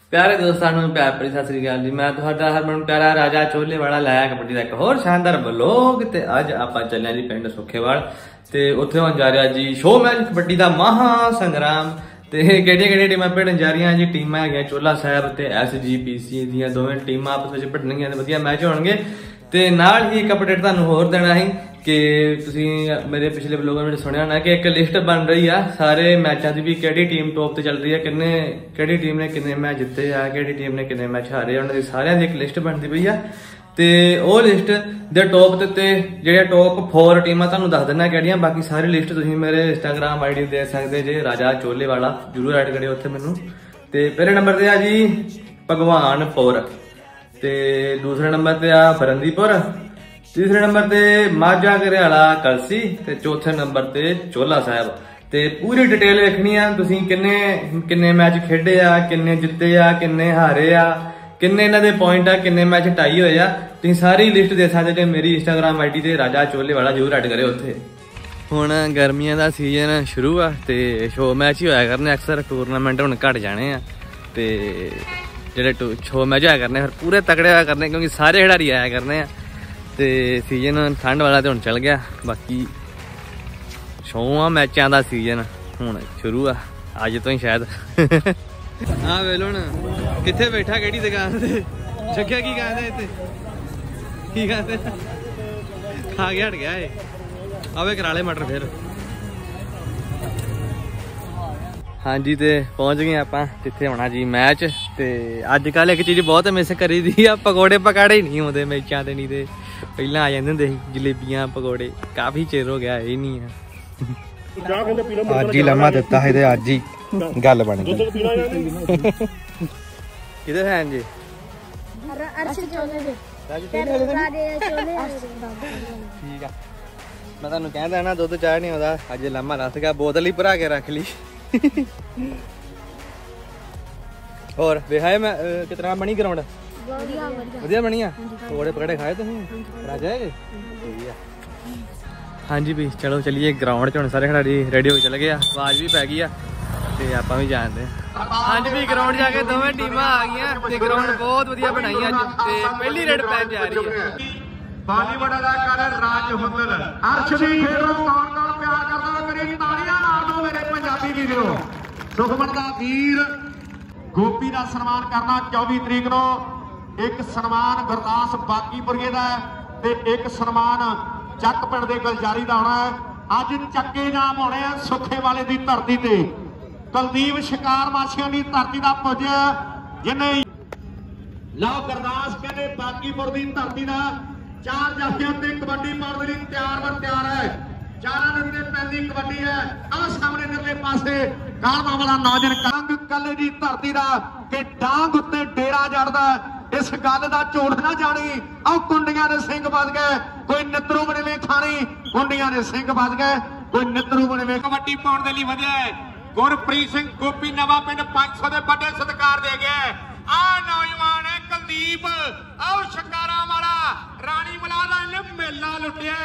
प्यारे दोस्तों प्यार भरी सत श्री अकाल जी। मैं तुहाडा हरमन प्यारा राजा चोले वाला लाया कबड्डी का एक होर शानदार व्लॉग ते अज आपां चले जी पिंड सुखेवाल ते उत्थे होण जा रहा जी शो मैच कबड्डी का महा संग्राम ते केड़ियां टीमां भिड़न जा रही जी। टीमां है चोला साहब ते SGPC दियां दोवें टीमां आपस विच भिड़नगियां ते वधिया मैच होणगे ते नाल ही एक अपडेट तुहानूं होर देना है कि तुसीं मेरे पिछले व्लॉग में सुनिया होना कि एक लिस्ट बन रही है सारे मैचों की भी किहड़ी टीम टॉप ते चल रही है, किहड़ी टीम ने किन्ने मैच जिते आ, किहड़ी टीम ने किन्ने मैच हारे, उन्हां दी सारियां दी एक लिस्ट बनती पई है ते ओह लिस्ट दे टॉप ते जिहड़े टॉप 4 टीमां तुहानूं दस दिंदा किहड़ियां। बाकी सारी लिस्ट तुसीं मेरे इंस्टाग्राम ID देख सकदे जे राजा चोले वाला, जरूर ऐड करियो उत्थे मैनूं। ते पहले नंबर ते आ जी भगवानपुर ते दूसरे नंबर ते आ बरंदीपुर, तीसरे नंबर ते माझा घरियाला कलसी ते चौथे नंबर ते चोला साहब। ते पूरी डिटेल देखनी है तुसीं किन्ने मैच खेडे आ, किन्ने जिते आ, किन्ने हारे आ, किन्ने इन्हां दे पॉइंट आ, किन्ने मैच टाई होए आ, तुसीं सारी लिस्ट देख सकदे जे मेरी इंस्टाग्राम ID ते राजा चोले वाला जरूर ऐड करियो उत्थे। हुण गर्मियां दा सीजन शुरू आ ते शो मैच ही होया करने, अक्सर टूरनामेंट हुण घट जाने आ ते जेह्ड़े शो मैच होया करने फिर पूरे तगड़े होया करने क्योंकि सारे खिडारी आया करने आ ते सीजन ठंड वाला तो हुण चल गया। बाकी शोआं मैचां दा सीजन हुण शुरू आ अज तो ही शायद। हाँ वेल हुण कित्थे बैठा केड़ी दुकान ते जग्या की कहंदे इत्थे की कहंदे खा के हट गया है आवे कराले मटर फिर। हाँ जी ते पहुंच गए आपां जिथे होना जी मैच ते अजकल एक चीज बहुत मिस करी दी आ, पकौड़े पकाड़े नहीं आउंदे मैचां ते, नहीं ते पहला आ जाते होंदे सी जलेबियां पकौड़े, काफी चिर हो गया ये नहीं है। अज ही लम्हा दिता है अज ही गल बन गई। किधर है जी ठीक है मैं तुहानूं कहंदा ना दुध चाह नहीं आउंदा, अज लम्हा रस गया, बोतल ही भरा के रख ली। और बेहाए मैं कितना बनी ग्राउंड वधिया बनी है, पकौड़े पकड़े खाए तुम राजा है। हाँ जी भी चलो चलिए ग्राउंड च सारे खिडारी रेडी हो चले गए, आवाज भी पै गई है ते आपां भी जानते हैं। हाँ जी भी ग्राउंड जाके दोवें टीमां आ गई ते ग्राउंड बहुत वधिया बनाई अज ते पहली रेड पैन जा रही है। बॉलीवुड अदाकार राज हुंदल अर्श दी खेड नूं कौन प्यार करदा मेरी तालियां मार दो मेरे पंजाबी वीरो। सुखमन दा वीर गोपी दा सन्मान करना 24 तरीक नूं, एक सन्मान गुरदास बाकीपुरिए दा ते एक सन्मान ਚੱਕ ਪਿੰਡ ਦੇ ਗਲਜਾਰੀ ਦਾ ਹੋਣਾ ਹੈ। ਅੱਜ ਚੱਕੇ ਨਾਮ ਹੋਣੇ ਆ ਸੁੱਖੇ ਵਾਲੇ ਦੀ ਧਰਤੀ ਤੇ, ਕੁਲਦੀਪ ਸ਼ਿਕਾਰ ਮਾਛੀਆਂ ਦੀ ਧਰਤੀ ਦਾ ਪੁੱਜਿਆ ਜਿਹਨੇ ਲਓ ਗੁਰਦਾਸ ਕਹਿੰਦੇ ਬਾਕੀਪੁਰ ਦੀ ਧਰਤੀ ਦਾ 4 ਜਾਫੀਆਂ ਤੇ ਕਬੱਡੀ ਪਾਉਣ ਦੇ ਲਈ ਤਿਆਰ ਹੈ। ਚਾਰਾਂ ਦੇ ਉੱਤੇ ਪੈਂਦੀ ਕਬੱਡੀ ਹੈ। ਆਹ ਸਾਹਮਣੇ ਨਿਰਲੇ ਪਾਸੇ ਕਾਲਵਾ ਵਾਲਾ ਨੌਜਵਾਨ ਕੰਗ ਕੱਲੇ ਦੀ ਧਰਤੀ ਦਾ ਕਿ ਡਾਂਗ ਉੱਤੇ ਡੇਰਾ ਜੜਦਾ, इस गल का झूठ ना जानी। आओ कुंडियां ने सिंह बज गए, कोई नितरू बनवे खानी, कुंडियां ने सिंह बज गए, कोई नितरू बनवे। कबड्डी पाउण दे लई वधिया है गुरप्रीत सिंह गोपी नवा पिंड 500 दे बड़े सत्कार दे गया। आ नौजवान है कुलदीप, आओ शकारा वाला रानी मलादा ने मेला लुटिया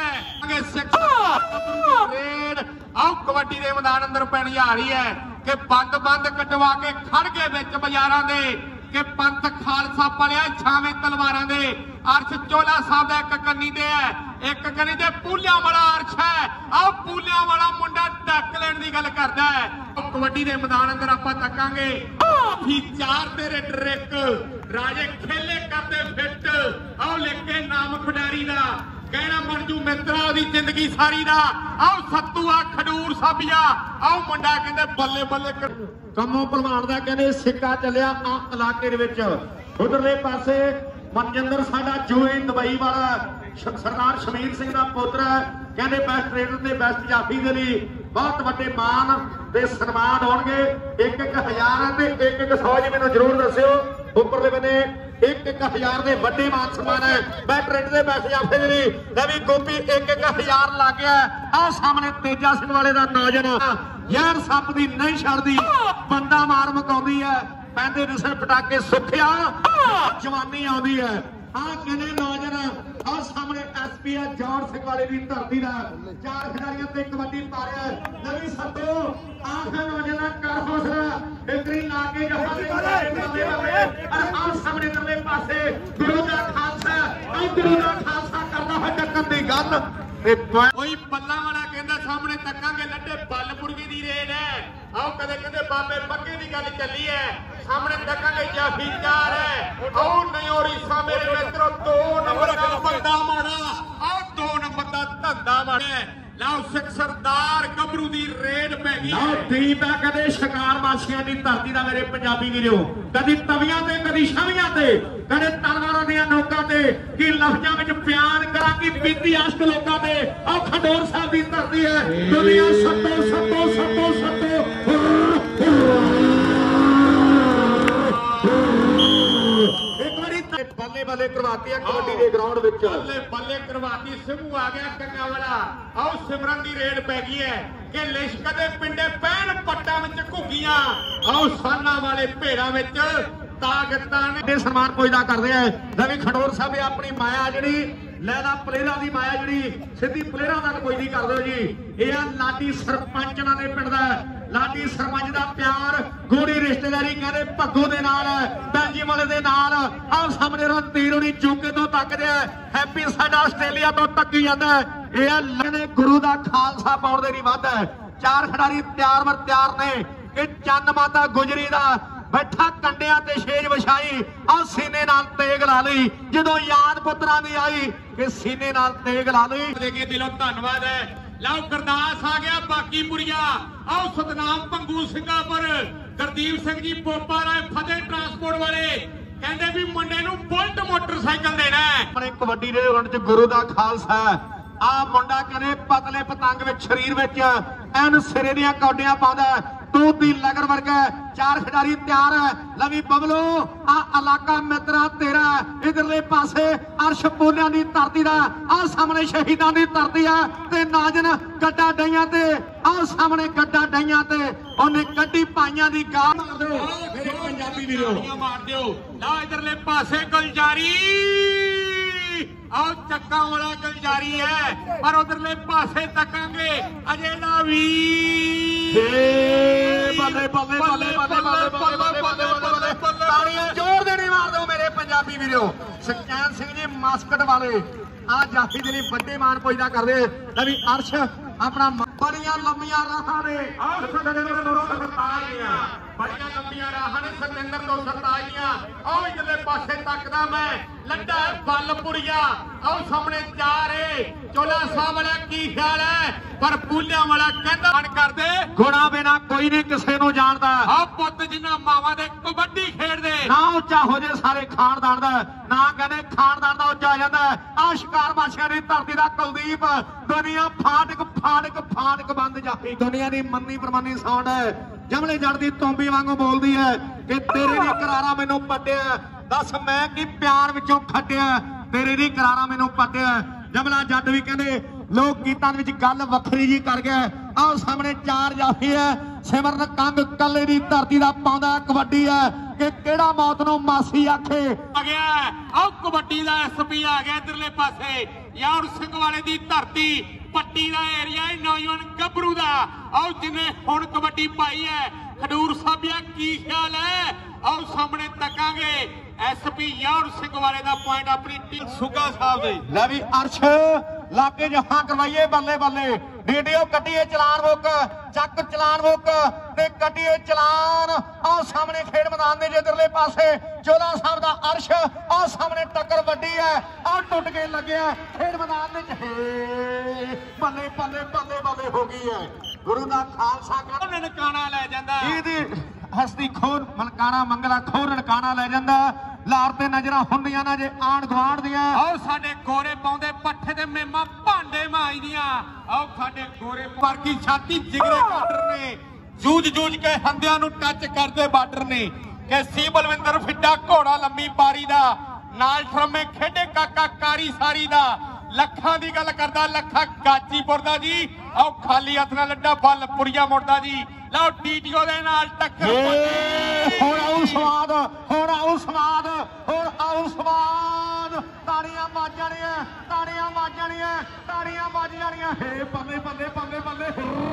आओ कबड्डी दे मैदान अंदर पैणी आ रही है कि बंद कटवा के खड़ गए विच बाजारां दे कि पंथ खालसा पलिया छावे तलवारां दे। अर्श चोला साहब दा एक कन्नी ते है, एक कन्नी ते पूलियां वाला अर्श है। आओ पूलियां वाला मुंडा ढक लैण दी गल करदा है। कबड्डी दे मैदान अंदर आपां तकांगे भी 4 ते रेड राजे खेले करदे फिट। आओ लिखे नाम खिडारी दा कहना मंजू मित्रा दी जिंदगी सारी दा। आओ सत्तूआ खडूर साबिया, आओ मुंडा कहंदे बल्ले बल्ले कमों भलवान दा कहंदे सिक्का चलिया आ इलाके दे विच। उधरले पासे मनजिंदर साडा जोए दुबई वाला सरदार शमीर सिंह दा पुत्र है, कहंदे बेस्ट ट्रेडर ते बेस्ट जाफी दे लई बहुत वड्डे मान ते सन्मान होणगे। 1-1000 ते 1-100 जी मैनूं जरूर दस्सिओ। उपरले बने 1-1000 दे वड्डे मान सन्मान है बेस्ट ट्रेडर ते बेस्ट जाफी दे लई। नवी गोपी 1-1000 ला गया। आ सामने तेजा सिंह वाले दा नौजवान यार सप दी नहीं छड़दी, बंदा मार मकाउंदी है, पैंदे जिसे पटाके सुखिया जवानी आउंदी है। कहने नौजवान आ सामने एसपी है जॉन सिंह वाले की धरती का 4 खिडारियों से कबड्डी पा रहा है नवी सत्तो आखिर नौजवान कर हौसला इतनी लाके सामने नवे पासे गुरु का खालसा गुरु का खालसा करना है टक्कर की गल कोई पल्ला वाला कहता सामने तकांगे लड्डे बलपुरगी दी रेड है आओ कदे कदे बाबे पक्के की गल चली है सामने तकांगे जाफी 4 है आओ नयोरी सा मेरे मित्रों 2 नंबर का बंदा मारा आओ 2 नंबर का धंधा मारा लाओ सिख सरदार गबरू दी रेड पै गई लाओ दीप है कदे शिकार माछियां दी धरती दा मेरे पंजाबी वीरो कदी तवियां ते कदी छवियां ते कदे तलवारां दी नोकां ते कि लफ्जां विच बयान करां कि बीती आशक लोकां ते आ खडोर साहब दी धरती है दुनिया सत्तो सत्तो सत्तो सत्तो बल्ले बल्ले करवाती है कबड्डी के ग्राउंड विच बल्ले बल्ले करवाती सिमू आ गया कंगा वाला आओ सिमरन दी रेड पै गई है कि लिश्क दे पिंडे पैन पट्टा विच घुगियां आओ साना वाले भेड़ा विच ताकतां ने सम्मान पुजदा करदे हैं रवि खडोर साहब अपनी माया जिहड़ी लैला प्लेरा दी माया जिहड़ी सिद्धी प्लेरा तक पुजदी कर दो जी ये लाडी सरपंच नां दे पिंड दा लाडी सरपंच दा प्यार गूढ़ी रिश्तेदारी कहते भग्गू दे नाल बेलजियम वाले दे नाल आओ सामने रणधीर होनी चूके तो तकदे हैप्पी साडा आस्ट्रेलिया तो तकी जांदा ये लगने गुरु दा खालसा पाउण दे नहीं वध है 4 खिडारी तैयार वर तैयार ने कि चंद माता गुजरी दा बैठा कंडिया ते छेज विछाई आ सीने नाल तेग ला लई जदों याद पुत्रां दी आई कि सीने नाल तेग ला लई देखे दिलों धन्नवाद है लाओ गुरदास आ गया बाकी पुरिया आओ सतनाम भंगू सिंगापुर गुरदीप सिंह जी पोपा राय फतेह ट्रांसपोर्ट वाले कहंदे भी मुंडे नूं बुलट मोटरसाइकिल देना है अपने कबड्डी दे रन च गुरु दा खालसा आ मुंडा कने पतले पतंग विच शरीर विच एन सिरे दियां कौडियां पाउंदा तू दी लगन वर्गा 4 खिडारी तैयार है लवी बबलो आ इलाका मित्रा तेरा इधरले पासे अर्श पोलियां दी धरती दा आ सामने शहीदां दी धरती है ते नाजन गड्डा डईयां ते आ सामने गड्डा डईयां ते ओने गड्डी पाइयां दी गाल मार दो मेरे पंजाबी वीरो मार दियो ला इधरले पासे गुलजारी आओ चक्का वाला गुलजारी है पर उधरले पासे तकांगे अजय दा वी बल्ले बल्ले बल्ले बल्ले बल्ले बल्ले तालियां जोर देनी मार दो मेरे पंजाबी वीरो सुखचैन सिंह जी मास्कट वाले आ जाफी दे लिए बड़े मान पुजदा करदे रवि अर्श अपना बड़ियां लंबियां राहां ने बड़ियां लंबियां राहां ने सतेंद्र तो सरताजियां आओ इधरले पासे तकदा मैं लड्डा बलपुरिया आओ सामने 4 चोला साहब वाला की ख्याल है पर पूलिया वाला कहंदा मन करदे गुणा बिना कोई नहीं किसे नूं जानदा आ पुੱਤ जिन्ना मावां दे कबड्डी खेडदे ना ਉੱਚਾ हो जे सारे खानदान दा ना कहंदे खानदान दा ਉੱਚਾ ਜਾਂਦਾ आ शिकार माछियां दी धरती दा कुलदीप दुनिया फाटक फाटक फाटक बंद जाती दुनिया दी मन्नी परमानी साउंड है जमले जड़ दी तोंबी वांगू बोलदी है कि तेरे दी करारा मैनू पट्टिया दस मैं की प्यार विचों खट्टिया तेरे दी करारा मैनू पट्टिया जमला जट भी कहंदे लोक गीतां विच गल वखरी जी कर गए आओ सामने 4 जाफी है सिमरन कंग कल्ले दी धरती दा पाउंदा कबड्डी है कि केड़ा मौत नूं मासी आखे आ गया आओ कबड्डी दा एसपी आ गया इधरले पासे यार सिंह वाले दी धरती पट्टी दा एरिया नौजवान गबरू दा आओ जिन्हें हुण कबड्डी पाई है खडूर साहिबा की ख्याल है आओ सामने तकांगे एसपी यार सिंह वाले दा पॉइंट अपनी टीम सुगा साहब दे ले भी अर्श लाके जहां करवाइए बल्ले बल्ले वीडियो कटिए चलान मुक चक चलान मुक ते कटिए चलान आ सामने खेड मैदान दे इधरले पासे चोला साहब दा अर्श आ सामने टक्कर वड्डी है आ टुट के लगे खेड मैदान दे बल्ले बल्ले बल्ले बल्ले हो गई है गुरु दा खालसा ननकाना ले जांदा हस्ती खोर मनकाना मंगला खोर ननकाना ले जांदा लार ते नजर हुंदियां ना जे आण गवाण दियां आओ साडे गोरे पाउंदे पट्ठे ते मेमा भांडे माईदियां आओ साडे गोरे वर्गी छाती जिगरे बार्डर ने जूझ जूझ के हंदियां नूं टच करदे बार्डर ने कि सी बलविंदर फिड्डा घोड़ा लंबी पारी दा नाल ठरमे खेडे काका कारी सारी दा लखां दी गल करदा लखा गाजीपुर दा जी आओ खाली हथ नाल लड्डा बलपुरिया मुड़दा जी लाओ टीटीओ दे नाल टक्कर हुण आऊ स्वाद हुण आऊ स्वाद हुण आऊ स्वाद ਤਾੜੀਆਂ ਵੱਜ ਜਾਣੀਆਂ, ਤਾੜੀਆਂ ਵੱਜ ਜਾਣੀਆਂ, ਤਾੜੀਆਂ ਵੱਜ ਜਾਣੀਆਂ। ਹੇ ਬੱਲੇ ਬੱਲੇ ਬੱਲੇ ਬੱਲੇ।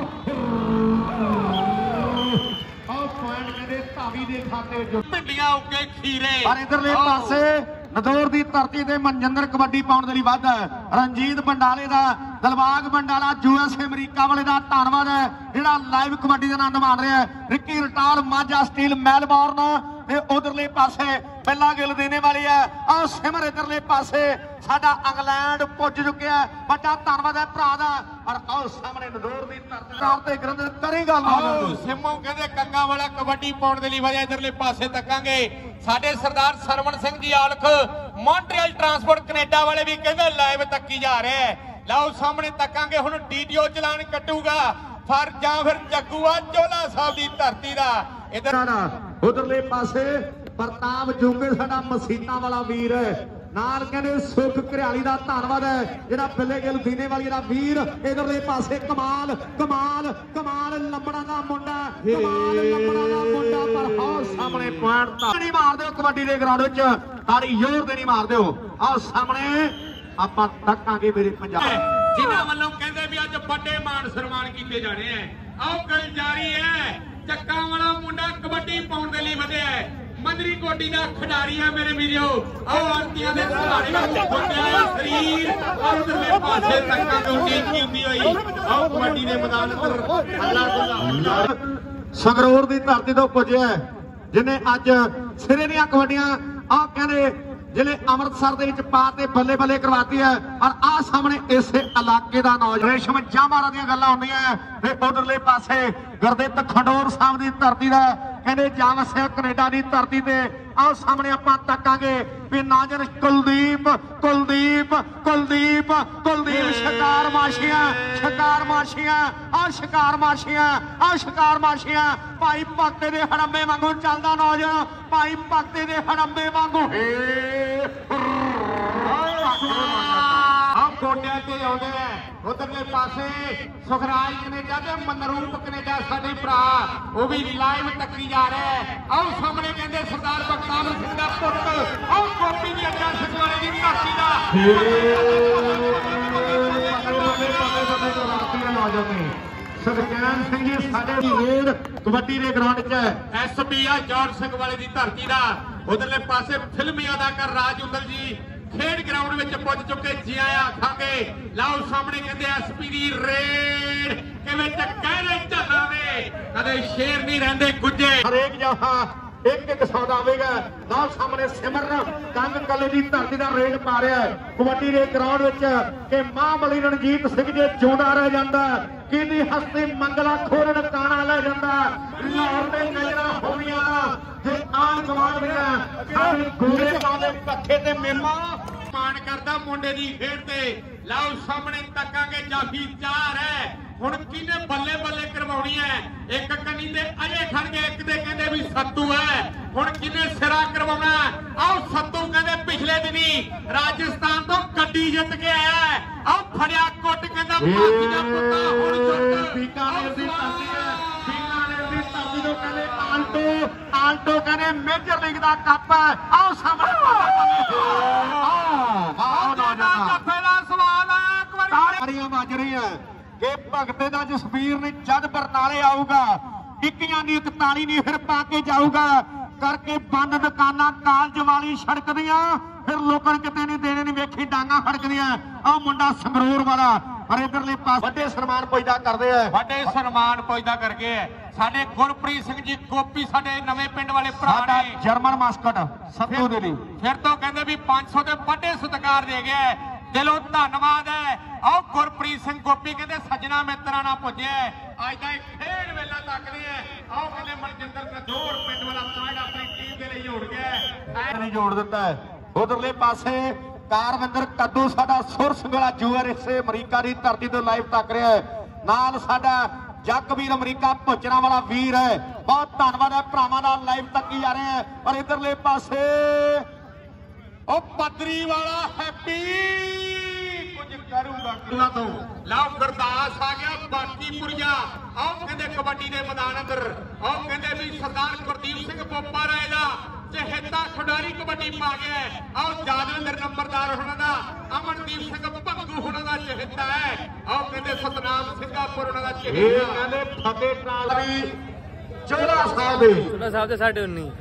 ਆਹ ਪੁਆਇੰਟ ਕਹਿੰਦੇ ਧਾਵੀ ਦੇ ਖਾਤੇ ਚ ਭਿੰਡੀਆਂ ਉੱਗੇ ਖੀਰੇ। ਪਰ ਇਧਰਲੇ ਪਾਸੇ ਨਦੌਰ ਦੀ ਧਰਤੀ ਤੇ ਮਨਜਿੰਦਰ ਕਬੱਡੀ ਪਾਉਣ ਦੇ ਲਈ ਵੱਧ ਹੈ। ਰਣਜੀਤ ਬੰਡਾਲੇ ਦਾ, ਦਿਲਬਾਗ ਬੰਡਾਲਾ USA ਅਮਰੀਕਾ ਵਾਲੇ ਦਾ ਧੰਨਵਾਦ ਹੈ ਜਿਹੜਾ ਲਾਈਵ ਕਬੱਡੀ ਦਾ ਆਨੰਦ ਮਾਣ ਰਿਹਾ ਹੈ। Ricky Ratal Majha steel Melbourne ਤੇ ਉਧਰਲੇ ਪਾਸੇ ਪਹਿਲਾ ਗਿਲ ਦੇਣੇ ਵਾਲੀ ਹੈ। ਆਹ ਸਿਮਰ ਇਧਰਲੇ ਪਾਸੇ ਸਾਡਾ ਇੰਗਲੈਂਡ ਪੁੱਜ ਚੁੱਕਿਆ। ਵੱਡਾ ਧੰਨਵਾਦ ਹੈ ਭਰਾ ਦਾ। ਔਰ ਆਓ ਸਾਹਮਣੇ ਨਦੌਰ ਦੀ ਧਰਤੀ ਤੇ ਗਰੰਦ ਕਰੀ ਗੱਲ ਸਿਮੋ ਕਹਿੰਦੇ ਕੰਗਾ ਵਾਲਾ ਕਬੱਡੀ ਪਾਉਣ ਦੇ ਲਈ ਵਧਿਆ। ਇਧਰਲੇ ਪਾਸੇ ਤੱਕਾਂਗੇ ਸਾਡੇ ਸਰਦਾਰ Sarwan Singh ji ਆਲਖ Montreal transport Canada ਵਾਲੇ ਵੀ ਕਹਿੰਦੇ ਲਾਈਵ ਤੱਕੀ ਜਾ ਰਹੇ ਹੈ। ਲਓ ਸਾਹਮਣੇ ਤੱਕਾਂਗੇ ਹੁਣ DTO ਚਲਾਨ ਕੱਟੂਗਾ ਫਰ ਜਾਂ ਫਿਰ ਜੱਗੂਆ ਚੋਲਾ ਸਾਹਿਬ ਦੀ ਧਰਤੀ ਦਾ। ਇਧਰ ਉਧਰਲੇ ਪਾਸੇ ਪ੍ਰਤਾਪ ਜੋਗੇ ਸਾਡਾ ਮਸੀਤਾਂ ਵਾਲਾ ਵੀਰ ਹੈ। ਨਾਲ ਕਹਿੰਦੇ ਸੁਖ ਘਰਿਆਲੀ ਦਾ ਧੰਨਵਾਦ ਹੈ ਜਿਹੜਾ ਬਿੱਲੇ ਗਿੱਲ ਦੀਨੇ ਵਾਲੀ ਦਾ ਵੀਰ। ਇਧਰਲੇ ਪਾਸੇ ਕਮਾਲ ਕਮਾਲ ਕਮਾਲ ਲੰਬੜਾ ਦਾ ਮੁੰਡਾ, ਕਮਾਲ ਲੰਬੜਾ ਦਾ ਮੁੰਡਾ। ਪਰ ਆਹ ਸਾਹਮਣੇ ਪੁਆਇੰਟ ਨਹੀਂ ਮਾਰ ਦਿਓ ਕਬੱਡੀ ਦੇ ਗਰਾਊਂਡ ਵਿੱਚ, ਤਾੜੀ ਜ਼ੋਰ ਦੇ ਨਹੀਂ ਮਾਰ ਦਿਓ। ਆਹ ਸਾਹਮਣੇ ਆਪਾਂ ਤੱਕਾਂਗੇ ਮੇਰੇ ਪੰਜਾਬ ਜਿਨ੍ਹਾਂ ਵੱਲੋਂ ਕਹਿੰਦੇ ਵੀ ਅੱਜ ਵੱਡੇ ਮਾਣ ਸਨਮਾਨ ਕੀਤੇ ਜਾਣੇ ਆ। ਆਓ ਗੱਲ ਜਾਰੀ ਹੈ। ਚੱਕਾਂ ਵਾਲਾ ਮੁੰਡਾ ਕਬੱਡੀ ਪਾਉਣ ਦੇ ਲਈ ਵਧਿਆ ਹੈ। ਮੰਦਰੀ ਕੋਟੀ ਦਾ ਖਿਡਾਰੀ ਹੈ ਮੇਰੇ ਵੀਰੋ। ਆਓ ਆਰਤੀਆਂ ਦੇ ਖਿਡਾਰੀ ਨੂੰ ਖੋਟਿਆ ਸਰੀਰ ਔਰ ਉਧਰਲੇ ਪਾਸੇ ਤੱਕਾਂ ਕੋਟੀ ਹੁੰਦੀ ਹੋਈ। ਆਓ ਕਬੱਡੀ ਦੇ ਮੈਦਾਨ ਅੰਦਰ ਹੱਲਾ ਗੁੱਲਾ ਸੰਗਰੂਰ ਦੀ ਧਰਤੀ ਤੋਂ ਪੁੱਜਿਆ ਜਿਹਨੇ ਅੱਜ ਸਿਰੇ ਦੀਆਂ ਕਬੱਡੀਆਂ ਆਹ ਕਹਿੰਦੇ ਜਿਹੜੇ ਅੰਮ੍ਰਿਤਸਰ ਦੇ ਵਿੱਚ ਪਾ ਤੇ ਬੱਲੇ ਬੱਲੇ ਕਰਵਾਤੀ ਹੈ। ਔਰ ਆਹ ਸਾਹਮਣੇ ਇਸੇ ਇਲਾਕੇ ਦਾ ਨੌਜਵਾਨ ਰੇਸ਼ਮ ਜਾਮਾਰਾ ਦੀਆਂ ਗੱਲਾਂ ਹੁੰਦੀਆਂ ਤੇ ਉਧਰਲੇ ਪਾਸੇ ਗੁਰਦਿੱਤ ਖੰਡੋਰ ਸਾਹਿਬ ਦੀ ਧਰਤੀ ਦਾ ਕਹਿੰਦੇ ਜਾ ਵਸਿਆ ਕੈਨੇਡਾ ਦੀ ਧਰਤੀ ਤੇ। ਆਹ ਸਾਹਮਣੇ ਆਪਾਂ ਤੱਕਾਂਗੇ ਵੀ ਨਾਜ਼ਰ ਕੁਲਦੀਪ ਕੁਲਦੀਪ ਕੁਲਦੀਪ ਕੁਲਦੀਪ ਸ਼ਿਕਾਰ ਮਾਸ਼ੀਆਂ ਸ਼ਿਕਾਰ ਮਾਸ਼ੀਆਂ ਆਹ ਸ਼ਿਕਾਰ ਮਾਸ਼ੀਆਂ ਆਹ ਸ਼ਿਕਾਰ ਮਾਸ਼ੀਆਂ। ਭਾਈ ਭਗਤੇ ਦੇ ਹੜੰਬੇ ਵਾਂਗੂ ਚੱਲਦਾ ਨੌਜਵਾਨ, ਭਾਈ ਭਗਤੇ ਦੇ ਹੜੰਬੇ ਵਾਂਗੂ ਆਹ ਗੋਡਿਆਂ ਤੇ ਆਉਂਦੇ ਆ। ਉਧਰਲੇ ਪਾਸੇ ਸੁਖਰਾਜ ਕੈਨੇਡਾ ਤੇ ਮਨਰੂਪ ਕੈਨੇਡਾ ਸਾਡੇ ਭਰਾ ਉਹ ਵੀ ਲਾਈਵ ਤੱਕੀ ਜਾ ਰਿਹਾ ਹੈ। ਆਓ ਸਾਹਮਣੇ ਕਹਿੰਦੇ ਸਰਦਾਰ ਬਖਤਾਵਰ ਸਿੰਘ ਦਾ ਪੁੱਤ ਆਓ ਗੋਪੀ ਦੀ ਅੱਡਾ ਸਚਵਾਲੇ ਦੀ ਧਰਤੀ ਦਾ ਸੁਖਚੈਨ ਸਿੰਘ ਜੀ ਸਾਡੇ ਰੇਡ ਕਬੱਡੀ ਦੇ ਗਰਾਊਂਡ 'ਚ SP ਆ ਜੌਰਜ ਸਿੰਘ ਵਾਲੇ ਦੀ ਧਰਤੀ ਦਾ। ਉਧਰਲੇ ਪਾਸੇ ਫਿਲਮੀ ਅਦਾਕਾਰ ਰਾਜ ਉਦਲ ਜੀ ਖੇਡ ਗਰਾਊਂਡ ਵਿੱਚ ਪੁੱਜ ਚੁੱਕੇ ਜੀ ਆਇਆ ਆਖਾਂਗੇ। ਲਾਓ ਸਾਹਮਣੇ ਕਹਿੰਦੇ SP ਦੀ ਰੇਡ ਕਿਵੇਂ ਟੱਕਰੇ ਝੱਲਾਂ ਦੇ ਕਦੇ ਸ਼ੇਰ ਨਹੀਂ ਰਹਿੰਦੇ ਗੁੱਜੇ। ਹਰੇਕ ਜਹਾ ਇੱਕ ਇੱਕ ਸੌਦਾ ਆਵੇਗਾ। ਨਾਲ ਸਾਹਮਣੇ ਸਿਮਰਨ ਕੰਗ ਕੱਲੇ ਦੀ ਧਰਤੀ ਦਾ ਰੇਡ ਪਾ ਰਿਹਾ ਕਬੱਡੀ ਦੇ ਗਰਾਊਂਡ ਵਿੱਚ ਕਿ ਮਹਾਬਲੀ ਰਣਜੀਤ ਸਿੰਘ ਜੇ ਜਿਉਂਦਾ ਰਹਿ ਜਾਂਦਾ ਕਿਹਦੀ ਹਸਤੀ ਮੰਗਲਾ ਖੋਰਨ ਕਾਣਾ ਲੈ ਜਾਂਦਾ। ਲਾਹੌਰ ਦੇ ਨਜ਼ਰਾਂ ਹੋਣੀਆਂ ਜੇ ਆਣ ਗਵਾਨ ਦੀਆਂ ਸਾਡੇ ਗੋਰੇ ਪਾਉਂਦੇ ਪੱਖੇ ਤੇ ਮੇਮਾ ਮਾਣ ਕਰਦਾ ਮੁੰਡੇ ਦੀ ਖੇਡ ਤੇ। ਲਾਓ ਸਾਹਮਣੇ ਤੱਕਾਂਗੇ ਜਾਫੀ 4 ਹੈ। ਹੁਣ ਕਿਹਨੇ ਬੱਲੇ ਬੱਲੇ ਕਰਵਾਉਣੀ ਹੈ। ਇੱਕ ਕੰਨੀ ਤੇ ਅਜੇ ਖੜ ਗਏ, ਇੱਕ ਤੇ ਕਹਿੰਦੇ ਵੀ ਸੱਤੂ ਹੈ। ਹੁਣ ਕਿਹਨੇ ਸਿਰਾ ਕਰਵਾਉਣਾ। ਆਓ ਸੱਤੂ ਕਹਿੰਦੇ ਪਿਛਲੇ ਦਿਨੀ ਰਾਜਸਥਾਨ ਤੋਂ ਗੱਡੀ ਜਿੱਤ ਕੇ ਆਇਆ। ਆਓ ਫੜਿਆ ਕੁੱਟ ਕਹਿੰਦਾ ਭਾਜੀ ਦਾ ਪੁੱਤਾ ਹੁਣ ਜੁੱਟ ਬੀਕਾਨੇਰ ਦੀ ਧਰਤੀ ਹੈ। ਬੀਕਾਨੇਰ ਦੀ ਧਰਤੀ ਤੋਂ ਕਹਿੰਦੇ ਆਲਟੋ ਕਹਿੰਦੇ ਮੇਜਰ ਲੀਗ ਦਾ ਕੱਪ ਹੈ। ਆਓ ਸਾਹਮਣੇ ਜੱਫੇ ਦਾ ਸਵਾਲ ਆਇਆ ਇੱਕ ਵਾਰੀ ਤਾੜੀਆਂ ਵੱਜ ਰਹੀਆਂ ਕਿ ਭਗਤੇ ਦਾ ਜਸਵੀਰ ਨੇ ਜਦ ਬਰਨਾਲੇ ਆਊਗਾ ਇੱਕੀਆਂ ਦੀ 41 ਨਹੀਂ ਫਿਰ ਪਾ ਕੇ ਜਾਊਗਾ ਕਰਕੇ ਬੰਦ ਦੁਕਾਨਾਂ ਕਾਲਜ ਵਾਲੀ ਸੜਕ ਦੀਆਂ ਫਿਰ ਲੋਕਾਂ ਨੂੰ ਕਿਤੇ ਨਹੀਂ ਦੇਣੇ ਨਹੀਂ ਵੇਖੀ ਡਾਂਗਾ ਫੜਕਦੀਆਂ। ਆਹ ਮੁੰਡਾ ਸੰਗਰੂਰ ਵਾਲਾ ਪਰ ਇਧਰਲੇ ਪਾਸੇ ਵੱਡੇ ਸਨਮਾਨ ਪੁੱਜਦਾ ਕਰਦੇ ਆ। ਵੱਡੇ ਸਨਮਾਨ ਪੁੱਜਦਾ ਕਰਕੇ ਸਾਡੇ ਗੁਰਪ੍ਰੀਤ ਸਿੰਘ ਜੀ ਗੋਪੀ ਸਾਡੇ ਨਵੇਂ ਪਿੰਡ ਵਾਲੇ ਭਰਾ ਨੇ ਜਰਮਨ ਮਾਸਕਟ ਸੱਤੂ ਦੇ ਲਈ ਫਿਰ ਤੋਂ ਕਹਿੰਦੇ ਵੀ 500 ਦੇ ਵੱਡੇ ਸਤਿਕਾਰ ਦੇ ਗਏ। ਦਿਲੋਂ ਧੰਨਵਾਦ ਹੈ। ਆਓ ਗੁਰਪ੍ਰੀਤ ਸਿੰਘ ਗੋਪੀ ਕਹਿੰਦੇ ਸੱਜਣਾ ਮਿੱਤਰਾਂ ਨਾਲ ਪੁੱਜਿਆ ਅੱਜ ਦਾ ਖੇਡ ਵੇਲਾ ਤੱਕਦੇ ਆ। ਆਓ ਕਹਿੰਦੇ ਮਨਜਿੰਦਰ ਕਦੋੜ ਪਿੰਡ ਵਾਲਾ ਪੁਆਇੰਟ ਆਪਣੀ ਟੀਮ ਦੇ ਲਈ ਜੋੜ ਗਿਆ ਐ ਜੋੜ ਦਿੱਤਾ ਹੈ। ਉਧਰਲੇ ਪਾਸੇ ਕਾਰਵਿੰਦਰ ਕੱਦੂ ਸਾਡਾ ਸੁਰ ਸਿੰਘ ਵਾਲਾ USA ਅਮਰੀਕਾ ਦੀ ਧਰਤੀ ਤੋਂ ਲਾਈਵ ਤੱਕ ਰਿਹਾ ਹੈ। ਨਾਲ ਸਾਡਾ ਜਗਵੀਰ ਅਮਰੀਕਾ ਭੁੱਚਣਾ ਵਾਲਾ ਵੀਰ ਹੈ। ਬਹੁਤ ਧੰਨਵਾਦ ਹੈ ਭਰਾਵਾਂ ਦਾ ਲਾਈਵ ਤੱਕੀ ਜਾ ਰਹੇ ਹੈ। ਪਰ ਇਧਰਲੇ ਪਾਸੇ ਉਹ ਪੱਧਰੀ ਵਾਲਾ ਹੈਪੀ ਕੁਝ ਕਰੂਗਾ ਤੋਂ ਲਾਓ ਗੁਰਦਾਸ ਆ ਗਿਆ ਬਾਕੀਪੁਰੀਆ। ਆਓ ਕਹਿੰਦੇ ਕਬੱਡੀ ਦੇ ਮੈਦਾਨ ਅੰਦਰ ਆਓ ਕਹਿੰਦੇ ਵੀ ਸਰਦਾਰ ਗੁਰਦੀਪ ਸਿੰਘ ਬੋਪਾ ਰਾਏ ਦਾ चहेता खिडारी कबड्डी पा गया है। आओ यादविंदर नंबरदार होना दा, अमनदीप सिंह भंगू होना दा चहेता है। आओ कहते सतनाम सिंगापुर होना दा चहेता कहते फतेह नाल चोला साहब दे चोला साहब दे 19.5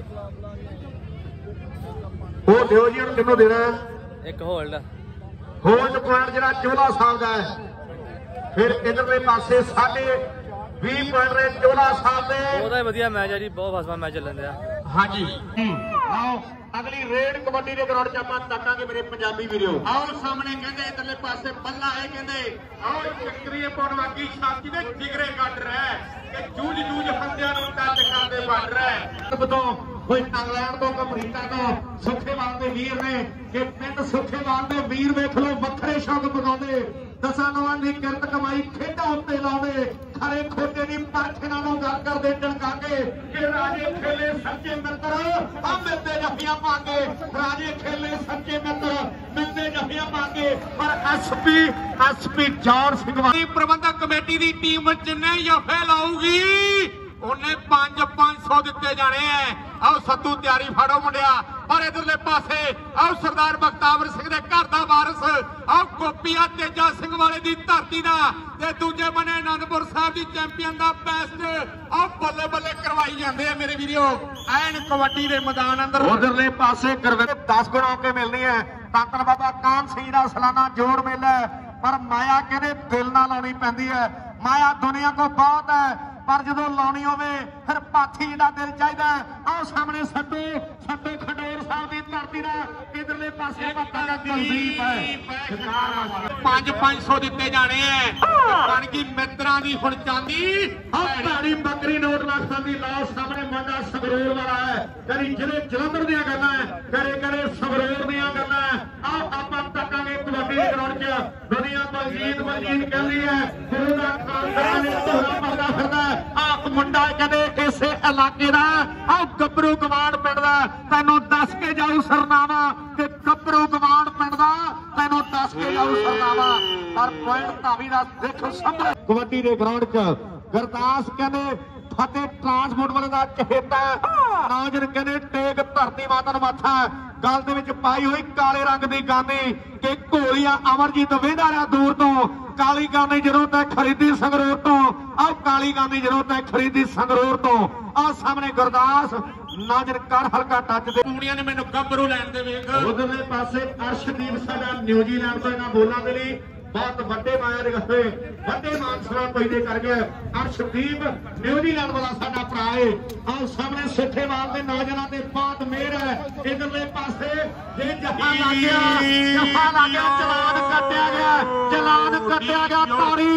वो दियो जी हम किन्नू देना एक होल्ड पॉइंट जरा चोला साहब का है। फिर इधरले पासे 20 पॉइंट रहे चोला साहब दे। बहुत वधिया मैच है जी, बहुत फसवा मैच चलन दिया। हाँ जी आओ अगली रेड कबड्डी के ग्राउंड च आप तकांगे मेरे पंजाबी वीडियो। आओ सामने कहते इधरले पासे बल्ला है कहते आओ चक्री पौन वागी छाती ने जिगरे कट रहा है कि जूझ जूझ हंदिया टच करते बन रहा है। तो कोई इंग्लैंड तो अमरीका तो सुखेवाल के वीर ने कि पिंड सुखेवाल के वीर वेख लो वखरे शौक पकाते 10 नवां की किरत कमाई खेडा उत्ते लाते खरे खोटे की परख नालों गल करते टणका के कि राजे खेले सच्चे मित्र आ मिलते जफियां पाके राजे खेले सच्चे मित्र मिलते जफियां पाके। पर एसपी जॉन सिंह प्रबंधक कमेटी की टीम जिन्ने जफे लाऊगी उन्हें 500 दिते जाने हैं। आओ सत्तू तैयारी फाड़ो मुंडिया। पर इधरले पासे आओ सरदार बख्तावर सिंह दे घर दा वारिस आओ गोपीआ तेजा सिंह वाले दी धरती दा ते दूजे बने आनंदपुर साहब दी चैंपियन दा बेस्ट आओ बल्ले बल्ले करवाई जांदे आ मेरे वीडियो ऐन कबड्डी दे मैदान अंदर। उधरले पासे करवे 10 गुणों के मिलनी है। ताकन बाबा कान सिंह दा सालाना जोड़ मेला पर माया कहते दिल ना लानी पैंदी है। माया दुनिया को बहुत है पर जो लानी होवे फिर पाथी का दिल चाहिए। आओ सामने सट्टू खडोर साहब की धरती का इधरले पासे 500 दिते जाने हैं। बन गई मित्रा की हुण चांदी भैड़ी बकरी नोट लाखां की लाओ सामने मुंडा संगरूर वाला है करी जिले जलंधर दियां गल्लां करे संगरूर दियां गल्लां। आओ आपां तकांगे कबड्डी दे ग्राउंड च दुनिया बलजीत कह रही है गुरु दा खानदान ढोला मरदा फिरदा आप मुंडा कहते इसे इलाके का आओ गबरू गवान पिंड का तेनों दस के जाऊ सरनामा कि गबरू गवान पिंड का तेनों दस के जाऊ सरनामा। पर पॉइंट धावी का देखो सामने कबड्डी के ग्राउंड च गुरदास कहते फतेह ट्रांसपोर्ट वाले का चहेता नौजर कहते टेक धरती माता नूं माथा गल दे विच पाई हुई काले रंग की गानी कि घोलिया अमरजीत वेंदा रहा दूर तो काली गानी जदों तक खरीदी संगरूर तो आओ काली गानी जदों तक खरीदी संगरूर तो आ सामने गुरदास नाजर कर हल्का टच दे कुड़ियां ने मैनू गबरू लैन दे वेख। उधरले पासे अर्शदीप साडा न्यूजीलैंड तो इन्हां बोलां दे लई बहुत वड्डे माया दे रस्ते वड्डे मानसरा कोई दे कर गया। अर्शदीप न्यूजीलैंड वाला साडा भरा है। आओ सामने सिखेवाल के नौजवानों के बहुत मेहर है। इधरले पासे जे जफा लग गया चलान कटिया गया ताड़ी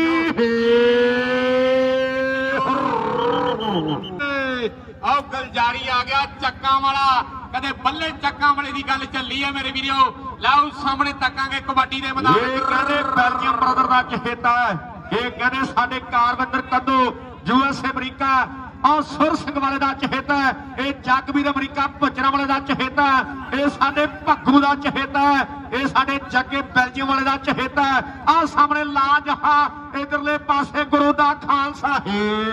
आओ गलजारी आ गया चक्का वाला कदे बल्ले चक्का वाले की गल चली है मेरे वीडियो। लाओ सामने तकांगे कबड्डी के मैदान बेल्जियम ब्रदर का चहेता है ये कहते साडे कारविंदर कद्दू यूएस अमरीका और सुर सिंह वाले का चहेता है ये जगवीर अमरीका भुजरा वाले का चहेता है ये साडे भग्गू का चहेता है ये साडे जगे बेल्जियम वाले का चहेता है। आ सामने लाजहा इधरले पासे गुरु दा खान साहिब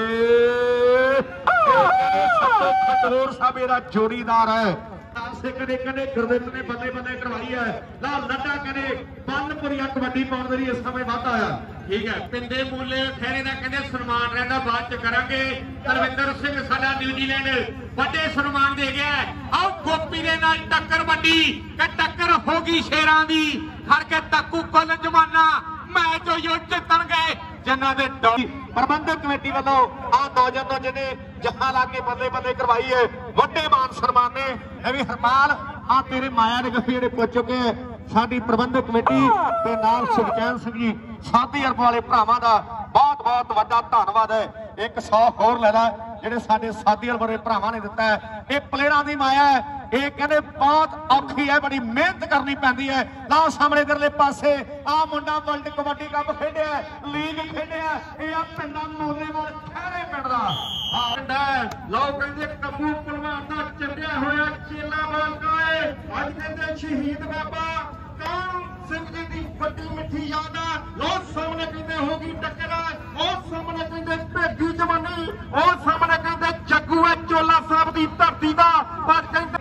खडोर साहब मेरा जोड़ीदार है। कदे गुरदित ने बल्ले बल्ले करवाई है ला लड्डा कदे बनपुरिया कबड्डी पाउण दे इस समय वाधा आया ठीक है। पिंडे मूले खैरे का कहते सन्मान रहता बाद च करांगे। तरविंदर सिंह साडा न्यूजीलैंड बड़े सन्मान दे गया। आओ गोपी दे नाल टक्कर वड्डी कि टक्कर हो गई शेरां दी खड़ के तकू कुल जमाना मैच जितन गए जिन्हां दे प्रबंधक कमेटी वालों आ नौजवानों जिन्हें जहां ला के बल्ले बल्ले करवाई है वड्डे मान सन्मान ने ये भी हरपाल आ तेरे माया ने गफी जेडे पुज चुके हैं साडी प्रबंधक कमेटी ते नाल सुखचैन सिंह जी साथी अरब वाले भरावां दा बहुत बहुत वड्डा धन्नवाद है। 100 होर लेना जेडे साडे साथी अरब वाले भरावां ने दिता है। ये प्लेयरां दी माया है ये कहते बहुत औखी है बड़ी मेहनत करनी पैंदी है। लाओ सामने इधरले पासे आ मुंडा वर्ल्ड कबड्डी कप खेडिया लीग खेडिया ये पिंडा मोलेवाल खैरे पिंड दा पिंड है। लोग कहते कबू पलवान दा चंडिया होया चेला बालका है अज कहते शहीद बाबा कान सिंह जी दी बड़ी मिठी याद है। लोग सामने कहते होगी टक्कर और सामने कहते भेगी जवानी और सामने कहते जग्गू है चोला साहब दी धरती दा पर कहते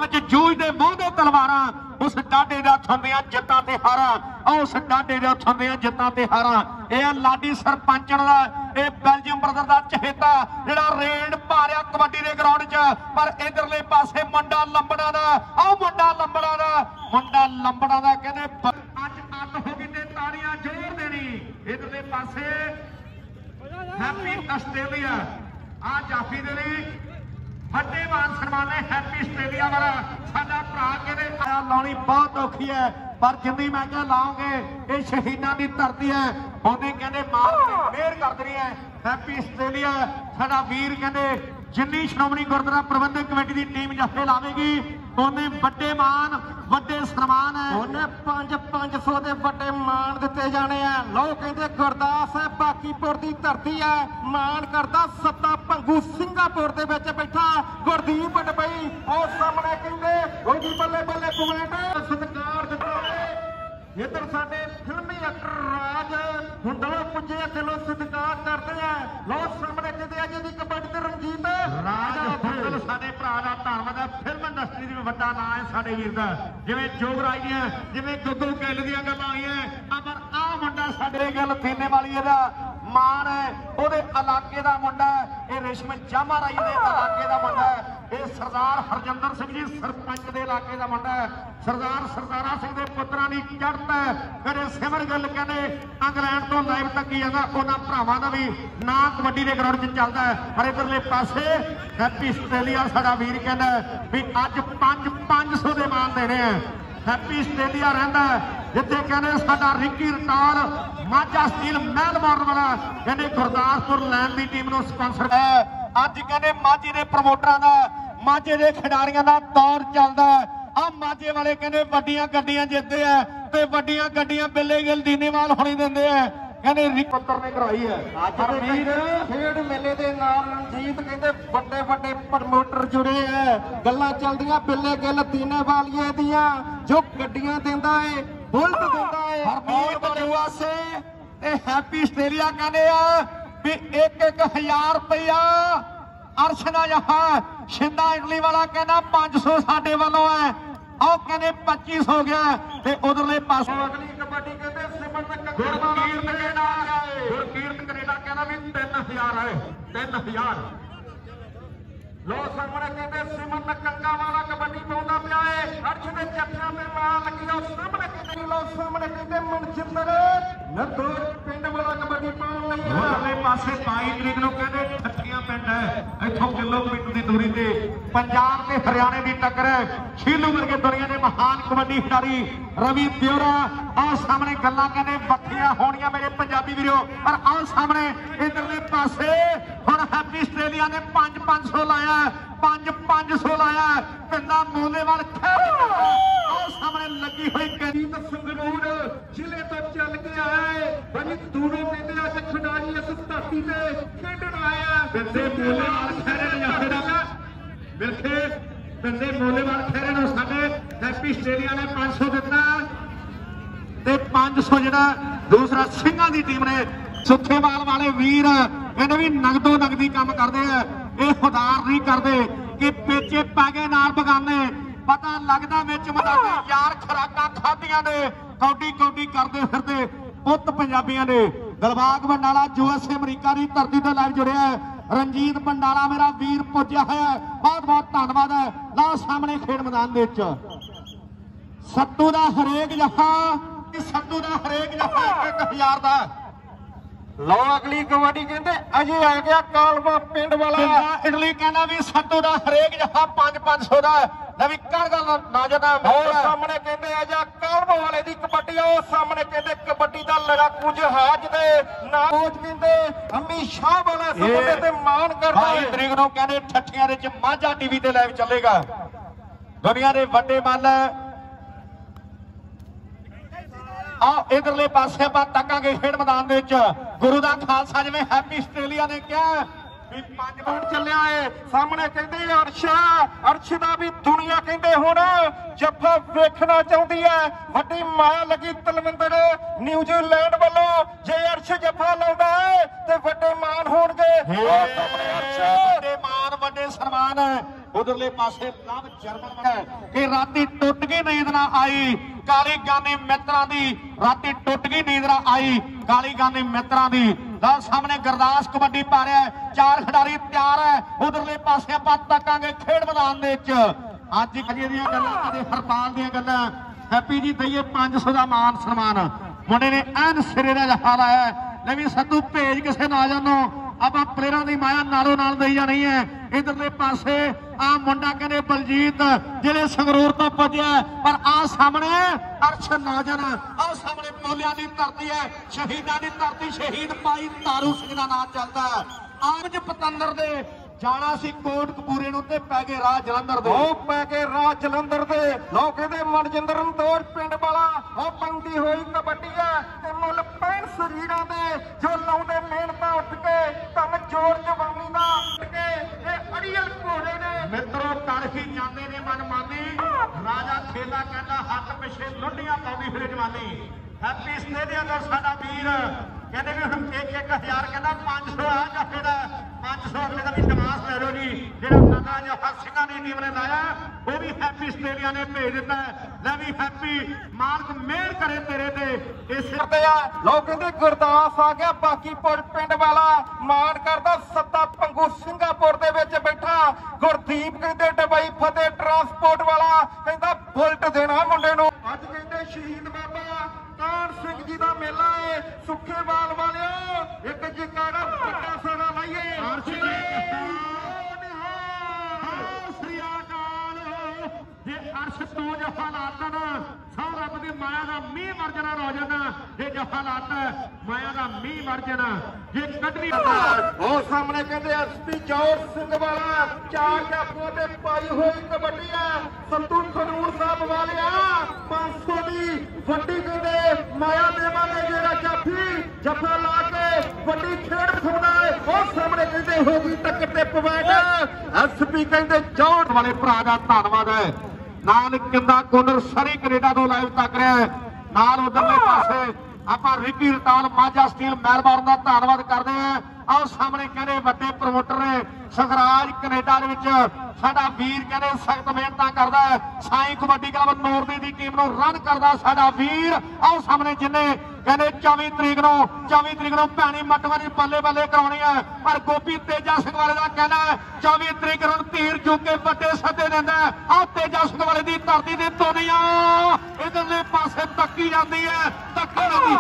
ਵਿੱਚ ਜੂਝਦੇ ਮੋਹਦੇ ਤਲਵਾਰਾਂ ਉਸ ਡਾਢੇ ਦੇ ਹੱਥ ਹੁੰਦੀਆਂ ਜਿੱਤਾਂ ਤੇ ਹਾਰਾਂ ਉਸ ਡਾਢੇ ਦੇ ਹੱਥ ਹੁੰਦੀਆਂ ਜਿੱਤਾਂ ਤੇ ਹਾਰਾਂ ਇਹ ਲਾਡੀ ਸਰਪੰਚਣ ਦਾ ਇਹ ਬੈਲਜੀਅਮ ਬ੍ਰਦਰ ਦਾ ਚਹੇਤਾ ਜਿਹੜਾ ਰੇਡ ਭਾਰਿਆ ਕਬੱਡੀ ਦੇ ਗਰਾਊਂਡ 'ਚ ਪਰ ਇਧਰਲੇ ਪਾਸੇ ਮੁੰਡਾ ਲੰਬੜਾ ਦਾ ਮੁੰਡਾ ਲੰਬੜਾ ਦਾ ਕਹਿੰਦੇ ਅੱਜ ਅੱਤ ਹੋ ਗਈ ਤੇ ਤਾੜੀਆਂ ਜ਼ੋਰ ਦੇਣੀ ਇਧਰਲੇ ਪਾਸੇ ਹੈਪੀ ਆਸਟ੍ਰੇਲੀਆ ਆ ਜਾਫੀ ਦੇ ਲਈ ਵੱਡੇ ਮਾਨ ਸਨਮਾਨ ਹੈ ਹੈਪੀ ਆਸਟ੍ਰੇਲੀਆ ਵਾਲਾ ਸਾਡਾ ਭਰਾ ਕਹਿੰਦੇ ਲਾਉਣੀ ਬਹੁਤ ਔਖੀ ਹੈ ਪਰ ਜਿੰਨੀ ਮੈਂ ਕਿਹਾ ਲਾਉਂਗੇ ਇਹ ਸ਼ਹੀਦਾਂ ਦੀ ਧਰਤੀ ਹੈ ਉਹਨੇ ਕਹਿੰਦੇ ਮਾਰ ਮਿਹਰ ਕਰ ਦੇਣੀ ਹੈ ਹੈਪੀ ਆਸਟ੍ਰੇਲੀਆ ਸਾਡਾ ਵੀਰ ਕਹਿੰਦੇ ਜਿੰਨੀ ਸ਼੍ਰੋਮਣੀ ਗੁਰਦੁਆਰਾ ਪ੍ਰਬੰਧਕ ਕਮੇਟੀ ਦੀ ਟੀਮ ਜੱਫੇ ਲਾਵੇਗੀ ਉਹਨੇ ਵੱਡੇ ਮਾਨ ਵੱਡੇ ਸਨਮਾਨ ਹੈ ਉਹਨੇ 500 ਦੇ ਵੱਡੇ ਮਾਨ ਦਿੱਤੇ ਜਾਣੇ ਆ ਲੋਕ ਕਹਿੰਦੇ ਗੁਰਦਾਸ ਹੈ ਬਾਕੀਪੁਰ ਦੀ ਧਰਤੀ ਹੈ ਮਾਨ ਕਰਦਾ ਸੱਤਾ ਭੰਗੂ ਸਿੰਘਾਪੁਰ ਦੇ ਵਿੱਚ ਬੈਠਾ ਗੁਰਦੀਪ ਡਬਈ ਉਹ ਸਾਹਮਣੇ ਕਹਿੰਦੇ ਉਹਦੀ ਬੱਲੇ ਬੱਲੇ ਪੁਆਇੰਟ ਸਤਿਕਾਰ ਦਿੱਤਾ ਇੱਧਰ ਸਾਡੇ ਫਿਲਮੀ ਐਕਟਰ ਰਾਜ ਹੁੰਡਲਾ ਪੁੱਜੇ ਦਿਲੋਂ ਸਤਿਕਾਰ ਕਰਦੇ ਆ ਲੋਕ ਸਾਹਮਣੇ ਕਹਿੰਦੇ ਆ ਜਿਹਦੀ ਕਬੱਡੀ ਤੇ ਰਣਜੀਤ ਰਾਜ ਹੁੰਡਲ ਸਾਡੇ ਭਰਾ ਦਾ ਧੰਨਵਾਦ ਹੈ ਫਿਲਮ ਇੰਡਸਟਰੀ ਦੀ ਵੱਡਾ ਨਾਂ ਹੈ ਸਾਡੇ ਵੀਰ ਦਾ ਜਿਵੇਂ ਜੋਗਰਾਜ ਦੀਆਂ ਜਿਵੇਂ ਗੁੱਗੂ ਗਿੱਲ ਦੀਆਂ ਗੱਲਾਂ ਆਈਆਂ ਪਰ ਆਹ ਮੁੰਡਾ ਸਾਡੇ ਗੱਲ ਥੇਨੇ ਵਾਲੀ ਇਹਦਾ ਮਾਨ ਹੈ ਉਹਦੇ ਇਲਾਕੇ ਦਾ ਮੁੰਡਾ ਇਹ ਰੇਸ਼ਮ ਜਾਮਾ ਰਾਈ ਦੇ ਇਲਾਕੇ ਦਾ ਮੁੰਡਾ ਇਹ ਸਰਦਾਰ ਹਰਜਿੰਦਰ ਸਿੰਘ ਜੀ ਸਰਪੰਚ ਦੇ ਇਲਾਕੇ ਦਾ ਮੁੰਡਾ ਸਰਦਾਰ ਸਰਦਾਰਾ ਸਿੰਘ ਦੇ ਪੁੱਤਰਾਂ ਦੀ ਚੜ੍ਹਤ ਹੈ ਕਦੇ ਸਿਮਰ ਗੱਲ ਕਹਿੰਦੇ ਇੰਗਲੈਂਡ ਤੋਂ ਲਾਈਵ ਤੱਕੀ ਜਾਂਦਾ ਉਹਨਾਂ ਭਰਾਵਾਂ ਦਾ ਵੀ ਨਾਂ ਕਬੱਡੀ ਦੇ ਗਰਾਊਂਡ 'ਚ ਚੱਲਦਾ ਪਰ ਇਧਰਲੇ ਪਾਸੇ ਹੈਪੀ ਆਸਟ੍ਰੇਲੀਆ ਸਾਡਾ ਵੀਰ ਕਹਿੰਦਾ ਵੀ ਅੱਜ 500 ਦੇ ਮਾਨ ਦੇਣੇ ਆ ਹੈਪੀ ਆਸਟ੍ਰੇਲੀਆ ਰਹਿੰਦਾ ਜਿੱਥੇ ਕਹਿੰਦੇ ਸਾਡਾ Ricky Ratal Majha steel Melbourne ਵਾਲਾ ਕਹਿੰਦੇ ਗੁਰਦਾਸਪੁਰ ਲੈਣ ਦੀ ਟੀਮ ਨੂੰ ਸਪਾਂਸਰ ਅੱਜ ਕਹਿੰਦੇ ਮਾਝੇ ਦੇ ਪ੍ਰਮੋਟਰਾਂ ਦਾ ਮਾਝੇ ਦੇ ਖਿਡਾਰੀਆਂ ਦਾ ਦੌਰ ਚੱਲਦਾ ਆ ਮਾਝੇ ਵਾਲੇ ਕਹਿੰਦੇ ਵੱਡੀਆਂ ਗੱਡੀਆਂ ਜਿੱਤਦੇ ਆ ਤੇ ਵੱਡੀਆਂ ਗੱਡੀਆਂ ਬਿੱਲੇ ਗਿੱਲ ਦੀਨੇਵਾਲ ਹੋਣੀ ਦਿੰਦੇ ਆ ਕਹਿੰਦੇ ਰਿਪੱਤਰ ਨੇ ਕਰਾਈ ਹੈ ਅੱਜ ਦੇ ਖੇਡ ਮੇਲੇ ਦੇ ਨਾਲ ਰਣਜੀਤ ਕਹਿੰਦੇ ਵੱਡੇ ਵੱਡੇ ਪ੍ਰਮੋਟਰ ਜੁੜੇ ਆ ਗੱਲਾਂ ਚੱਲਦੀਆਂ ਬਿੱਲੇ ਗਿੱਲ ਦੀਨੇਵਾਲੀਏ ਦੀਆਂ ਜੋ ਗੱਡੀਆਂ ਦਿੰਦਾ ਏ ਬੁਲਟ ਦਿੰਦਾ ਏ ਹਰਮੀਤ ਜੁਆਸੇ ਤੇ ਹੈਪੀ ਆਸਟ੍ਰੇਲੀਆ ਕਹਿੰਦੇ ਆ ਵੀ 1-1000 ਰੁਪਇਆ ਅਰਸ਼ਨਾ ਜਹਾ ਸ਼ਿੰਦਾ ਇਟਲੀ ਵਾਲਾ ਕਹਿੰਦਾ 500 ਸਾਡੇ ਵੱਲੋਂ ਹੈ ਉਹ ਕਹਿੰਦੇ 25 ਹੋ ਗਿਆ ਤੇ ਉਧਰਲੇ ਪਾਸੇ ਅਗਲੀ ਕਬੱਡੀ ਕਹਿੰਦੇ ਸਿਮਰਨ ਗੁਰਕੀਰਤ ਕੈਨੇਡਾ ਕਹਿੰਦਾ ਵੀ 3000 ਹੈ 3000 ਲੋ ਸਾਹਮਣੇ ਕਹਿੰਦੇ ਸਿਮਰਨ ਕੰਗਾ ਵਾਲਾ ਕਬੱਡੀ ਪਾਉਂਦਾ ਪਿਆ ਏ ਅਰਸ਼ ਦੇ ਚੱਕਿਆਂ ਤੇ ਮਾਰ ਲੱਗੀ ਉਹ ਸਾਹਮਣੇ ਕਹਿੰਦੇ ਲੋ ਸਾਹਮਣੇ ਕਹਿੰਦੇ ਮਨਜਿੰਦਰ ਨੱਦੋ ਪਿੰਡ ਵਾਲਾ ਕਬੱਡੀ ਪਾਉਣ ਲਈ ਉਧਰਲੇ ਪਾਸੇ 22 ਤਰੀਕ ਨੂੰ ਕਹਿੰਦੇ ਠੱਠੀਆਂ ਪਿੰਡ ਹੈ ਇੱਥੋਂ ਕਿਲੋਮੀਟਰ ਦੀ ਦੂਰੀ ਤੇ ਪੰਜਾਬ ਤੇ ਹਰਿਆਣੇ ਦੀ ਟੱਕਰ ਛੀਲੂ ਵਰਗੇ ਦੁਨੀਆ ਦੇ ਮਹਾਨ ਕਬੱਡੀ ਖਿਡਾਰੀ ਰਵੀ ਦਿਓਰਾ ਆਹ ਸਾਹਮਣੇ ਗੱਲਾਂ ਕਹਿੰਦੇ ਵੱਖਰੀਆਂ ਹੋਣੀਆਂ ਮੇਰੇ ਪੰਜਾਬੀ ਵੀਰੋ ਪਰ ਆਹ ਸਾਹਮਣੇ ਇਧਰਲੇ ਪਾਸੇ ਹੁਣ ਹੈਪੀ ਆਸਟ੍ਰੇਲੀਆ ਨੇ 500 ਲਾਇਆ 500 ਲਾਇਆ ਪਿੰਡਾ ਮੋਲੇਵਾਲ ਆਹ ਸਾਹਮਣੇ ਲੱਗੀ ਹੋਈ ਕਰੀਬ ਸੰਗਰੂਰ ਜ਼ਿਲ੍ਹੇ ਤੋਂ ਚੱਲ ਕੇ ਆਇਆ ਬੜੀ ਦੂਰੋਂ ਕਹਿੰਦੇ ਅੱਜ ਖਿਡਾਰੀ ਇਸ ਧਰਤੀ ਤੇ ਖੇਡਣ ਆਇਆ ਪਿੰਡੇ ਮੋਲੇਵਾਲ ਖੈਰੇ ਨਜ਼ਾਰੇ ਦਾ ਮਿਲਕੇ ਪਿੰਡੇ ਮੋਲੇਵਾਲ ਖੈਰੇ ਨੂੰ ਸਾਡੇ ਹੈਪੀ ਆਸਟ੍ਰੇਲੀਆ ਨੇ 500 ਦਿੱਤਾ ਤੇ 500 ਜਿਹੜਾ ਦੂਸਰਾ ਸਿੰਘਾਂ ਦੀ ਟੀਮ ਨੇ ਸੁੱਖੇਵਾਲ ਵਾਲੇ ਵੀਰ ਇਹਨੇ ਵੀ ਨਗਦੋ ਨਗਦੀ ਕੰਮ ਕਰਦੇ ਆ ਇਹ ਖੁਦਾਰ ਨਹੀਂ ਕਰਦੇ ਕਿ ਪੇਚੇ ਪਾ ਕੇ ਨਾਲ ਬਗਾਨੇ ਪਤਾ ਲੱਗਦਾ ਵਿੱਚ ਮਦਾਨੇ ਯਾਰ ਖਰਾਕਾਂ ਖਾਧੀਆਂ ਨੇ ਕੌਡੀ ਕੌਡੀ ਕਰਦੇ ਫਿਰਦੇ ਪੁੱਤ ਪੰਜਾਬੀਆਂ ਨੇ ਦਿਲਬਾਗ ਬੰਡਾਲਾ USA ਅਮਰੀਕਾ ਦੀ ਧਰਤੀ ਤੋਂ ਲਾਈਵ ਜੁੜਿਆ ਰਣਜੀਤ ਬੰਡਾਲਾ ਮੇਰਾ ਵੀਰ ਪੁੱਜਿਆ ਹੋਇਆ ਬਹੁਤ ਬਹੁਤ ਧੰਨਵਾਦ ਹੈ ਲਓ ਸਾਹਮਣੇ ਖੇਡ ਮੈਦਾਨ ਦੇ ਵਿੱਚ ਸੱਤੂ ਦਾ ਹਰੇਕ ਜੱਫਾ 1000 ਦਾ ਲੋ ਅਗਲੀ ਕਬੱਡੀ ਕਹਿੰਦੇ ਅਜੇ ਆ ਗਿਆ ਕਾਲਵਾ ਪਿੰਡ ਵਾਲਾ ਇਟਲੀ ਕਹਿੰਦਾ ਵੀ ਸੱਤੂ ਦਾ ਹਰੇਕ ਜੱਫਾ 500 ਦਾ ਨਵੀਂ ਕਰ ਗੱਲ ਨਾਜਦਾ ਹੋਰ ਸਾਹਮਣੇ ਕਹਿੰਦੇ ਆ ਜਾ ਕਾਲਵਾ ਵਾਲੇ ਦੀ ਕਬੱਡੀ ਉਹ ਸਾਹਮਣੇ ਕਹਿੰਦੇ ਕਬੱਡੀ ਦਾ ਲੜਾਕੂ ਜਹਾਜ਼ ਦੇ ਨਾ ਕੋਚ ਕਹਿੰਦੇ ਅੰਮੀ ਸ਼ਾਹ ਵਾਲਾ ਸਾਹਮਣੇ ਤੇ ਮਾਨ ਕਰਦਾ 22 ਤਰੀਕ ਨੂੰ ਕਹਿੰਦੇ ਠੱਠੀਆਂ ਦੇ ਚ ਮਾਝਾ ਟੀਵੀ ਤੇ ਲਾਈਵ ਚੱਲੇਗਾ ਦੁਨੀਆ ਦੇ ਵੱਡੇ ਮੱਲ ਆਹ ਇਧਰਲੇ ਪਾਸੇ ਆਪਾਂ ਤੱਕਾਂਗੇ ਖੇਡ ਮੈਦਾਨ ਦੇ ਵਿੱਚ ਗੁਰੂ ਦਾ ਖਾਲਸਾ ਜਿਵੇਂ ਹੈਪੀ ਆਸਟ੍ਰੇਲੀਆ ਨੇ ਕਿਹਾ ਵੀ 5 ਮਿੰਟ ਚੱਲਿਆ ਏ ਸਾਹਮਣੇ ਕਹਿੰਦੇ ਅਰਸ਼ ਦਾ ਵੀ ਦੁਨੀਆ ਕਹਿੰਦੇ ਹੁਣ ਜੱਫਾ ਵੇਖਣਾ ਚਾਹੁੰਦੀ ਹੈ ਵੱਡੀ ਮਾਂ ਲੱਗੀ ਤਲਵਿੰਦਰ ਨਿਊਜ਼ੀਲੈਂਡ ਵੱਲੋਂ ਜੇ ਅਰਸ਼ ਜੱਫਾ ਲਾਉਂਦਾ ਹੈ ਤੇ ਵੱਡੇ ਮਾਨ ਹੋਣਗੇ ਉਹ ਸਾਹਮਣੇ ਅਰਸ਼ ਵੱਡੇ ਮਾਨ ਵੱਡੇ ਸਨਮਾਨ उधरले पासे लव जर्मन है कि राती टुट गई नींद ना आई काली गानी मित्रां दी राती टुट गई नींद ना आई काली गानी मित्रां दी लो सामने गुरदास कबड्डी पा रहा है 4 खिडारी तैयार है उधरले पासे आपां तकांगे खेड मैदान दे विच अज कदी दी गल्लां कदी हरपाल दी गल्लां हैप्पी जी दईए 500 का मान सम्मान मुंडे ने एन सिरे का जफा लाया ले भी सत्तू भेज किसे ना जानो आप प्लेयरों की माया नालों नाल दई जानी है इधरले पासे आ मुंडा कहने बलजीत जिले संगरूर तो पहुंचा पर आ सामने अर्श नाजन आ सामने मोलिया की धरती है शहीदा की धरती शहीद भाई तारू सिंह का नाम चलता है आज पतंदर दे जाना सी कोटकपूरे नूं ते पै गए राह जलंधर दे पै गए राह जलंधर दे लोग कहते मनजिंदर रंदौर पिंड वाला ओ पंदी होई कबड्डी है ते मुल पैण शरीरां दे जो लाउंदे मेहनतां उठ के तन जोर जवानी दा उठ के ए अड़ियल घोड़े ने मित्रों तड़फी जांदे ने मनमानी राजा खेला कहंदा हक पिछे लुंडियां पाउंदी फिरे जवानी हैप्पी स्टेडियम दा साडा वीर कहते भी हम 1-1000 कहना 500 आ जफे का 500 अगले का भी डमास ले लो जी जो नागा जफा सिंह की टीम ने लाया वो भी हैप्पी स्टेडियम ने भेज दिता है ले भी हैप्पी मालक मेहर करे तेरे ते इस लोग कहते गुरदास आ गया बाकी पिंड वाला मान करता सत्ता पंगू सिंगापुर दे विच बैठा गुरदीप कहते डबई फतेह ट्रांसपोर्ट वाला कहता बुलट देना मुंडे नूं अज कहते शहीद बाबा कान सिंह जी का मेला है सुखेवाल वालियो एक जकारा पक्का सारा लाइए जे अर्श तो जफा लातन सौ रब की माया का मीह मर जाना रोजन जे जफा लात माया का मीह मर जाना जे कटनी सामने कहते एसपी चौर सिंह वाला 4 जाफों ते पाई हुई कबड्डी है संतू खनूर साहब वालिया 500 की वड्डी कहते माया देवांगे जेड़ा जाफी जफा ला के वड्डी खेड सुना है वो सामने कहते होगी टक्कर ते पवैट एसपी कहते चौर वाले भरा का धन्नवाद है नाल किंदा कोनर सरी कनेडा तो लाइव तक रहा है नाल उधरले पासे आप रिकी रटाल माझा स्टील मेलबोर्न का धन्नवाद करते हैं और सामने कहने बड़े प्रमोटर ने सगराज कनेडा साडा वीर कहने सख्त मेहनत करता है साई कबड्डी क्लब नौरदी की टीम को रन करता साडा वीर और सामने जिन्हें कहने 24 तरीक को भैनी मटवारी बल्ले बल्ले करानी है पर गोपी तेजा सिंह वाले का कहना है 24 तरीक को तीर चुक के बड़े सदे देंदा आ तेजा सिंह वाले की धरती की दुनिया इधरले पासे तकी जाती है तकी जाती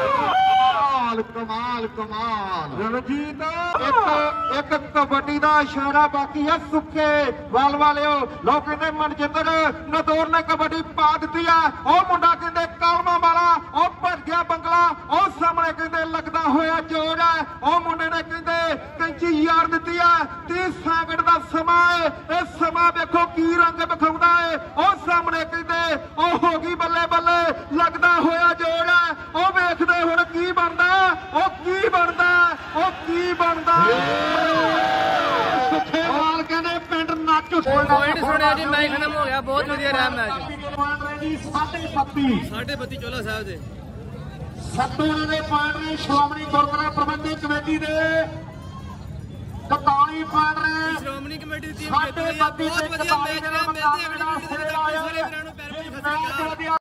कमाल कमाल रणजीत एक कबड्डी का इशारा बाकी है सुखे वाल वालियो लोग कहते मनजिंदर नदौर ने कबड्डी पा दी है वह मुंडा कहते कालमा वाला वह भज गया बंगला वह सामने कहते लगता होया जोर है वह मुंडे ने कहते कैंची यार दी है 30 सैकंड का समा है यह समा देखो की रंग विखाउंदा है वह सामने कहते वह हो गई बल्ले बल्ले लगता होया जोर है वह वेखदे हुण की बनदा ਉਹ ਕੀ ਬਣਦਾ ਸੁਖੇਵਾਲ ਕਹਿੰਦੇ ਪਿੰਡ ਨੱਚ ਪੁਆਇੰਟ ਸੁਣਿਆ ਜੀ ਮੈਚ ਖਤਮ ਹੋ ਗਿਆ ਬਹੁਤ ਵਧੀਆ ਰਿਹਾ ਮੈਚ 32 ਚੋਲਾ ਸਾਹਿਬ ਦੇ ਸੱਤੂ ਦੇ ਪੁਆਇੰਟ ਨੇ ਸ਼੍ਰੋਮਣੀ ਗੁਰਦੁਆਰਾ ਪ੍ਰਬੰਧਕ ਕਮੇਟੀ ਦੇ 41 ਪੁਆਇੰਟ ਨੇ ਸ਼੍ਰੋਮਣੀ ਕਮੇਟੀ ਦੀ ਟੀਮ ਜਿੱਤ ਗਈ ਬਹੁਤ ਵਧੀਆ ਮੈਚ ਰਿਹਾ ਮਿਲਦੇ ਅਗਲੇ ਵੀਡੀਓ ਦੇ ਵਿੱਚ ਸਾਰੇ ਵੀਰਾਂ ਨੂੰ ਪਿਆਰ ਭਰੀ ਸਤਿ ਸ਼੍ਰੀ ਅਕਾਲ।